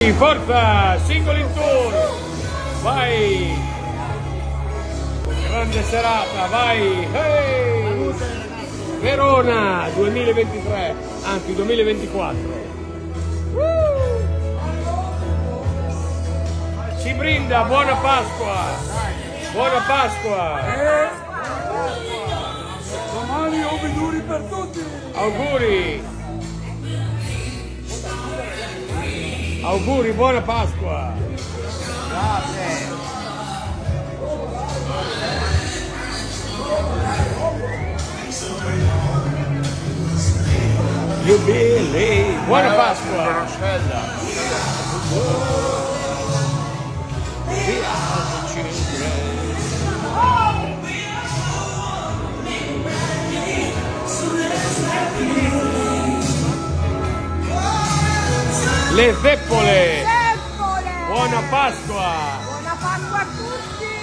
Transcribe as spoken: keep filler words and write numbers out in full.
Forza, singoli in tour, vai, grande serata, vai, hey! Verona duemilaventitré, anzi duemilaventiquattro, uh! Si brinda, buona Pasqua, buona Pasqua, eh, domani auguri per tutti, auguri. Auguri, buona Pasqua! grazie! Giubilei! Buona Pasqua! Le zeppole! Zeppole! Buona Pasqua! Buona Pasqua a tutti!